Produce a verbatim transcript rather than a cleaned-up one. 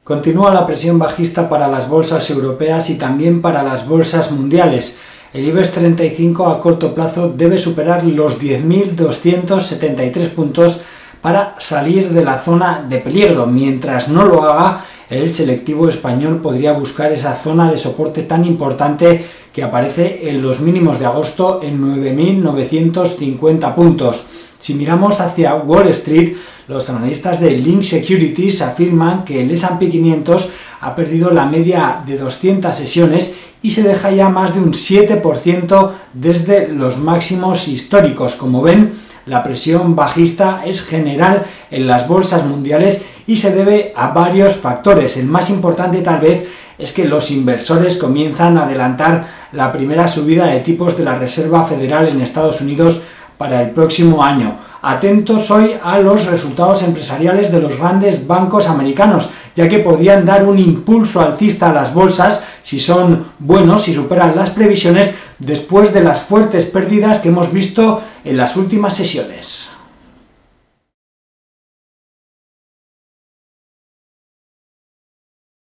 Continúa la presión bajista para las bolsas europeas y también para las bolsas mundiales. El IBEX treinta y cinco a corto plazo debe superar los diez mil doscientos setenta y tres puntos para salir de la zona de peligro. Mientras no lo haga, el selectivo español podría buscar esa zona de soporte tan importante que aparece en los mínimos de agosto en nueve mil novecientos cincuenta puntos. Si miramos hacia Wall Street, los analistas de Link Securities afirman que el ese and pe quinientos ha perdido la media de doscientas sesiones y se deja ya más de un siete por ciento desde los máximos históricos. Como ven, la presión bajista es general en las bolsas mundiales y se debe a varios factores. El más importante tal vez es que los inversores comienzan a adelantar la primera subida de tipos de la Reserva Federal en Estados Unidos para el próximo año. Atentos hoy a los resultados empresariales de los grandes bancos americanos, ya que podrían dar un impulso alcista a las bolsas si son buenos, si superan las previsiones, después de las fuertes pérdidas que hemos visto en las últimas sesiones.